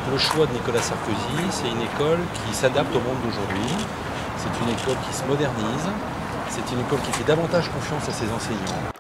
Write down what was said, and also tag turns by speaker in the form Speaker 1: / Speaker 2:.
Speaker 1: Le choix de Nicolas Sarkozy, c'est une école qui s'adapte au monde d'aujourd'hui. C'est une école qui se modernise. C'est une école qui fait davantage confiance à ses enseignants.